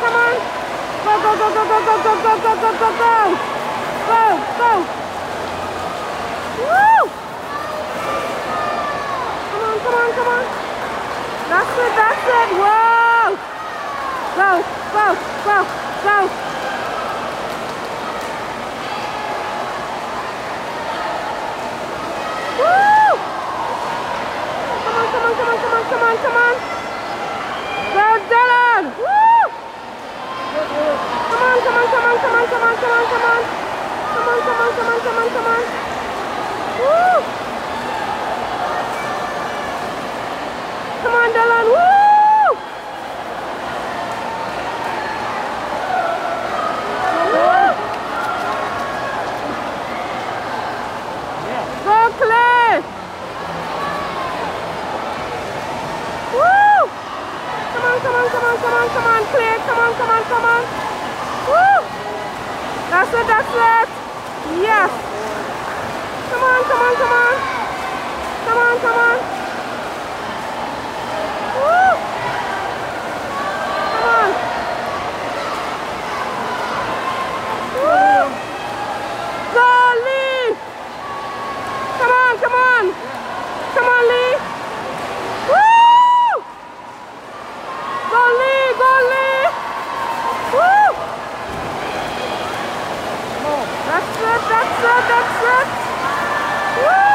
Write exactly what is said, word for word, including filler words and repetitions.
Come on. Go, go, go, go, go, go, go, go, go, go, go, go. Go, go. Woo! Come on, come on, come on. That's it, that's it. Whoa! Go, go, go, go. Woo! Come on, come on, come on, come on, come on, come on. Go, Dylan! Woo! Come on, come on, come on, come on, come on, come on, come on. Come on, come on, come on, come on, come on. Woo! Come on, Dylan. Woo! Woo! Go, Clay! Woo! Come on, come on, come on, come on, come on, Clay. Come on, come on, come on. Woo! That's it, that's it. Yes. Come on, come on, come on. Come on, come on. Woo! Come on. Woo! Go, Lee! Come on, come on. Come on, Lee. Woo! Go, Lee, go, Lee. Woo! That's it, that's it, that's it. Woo!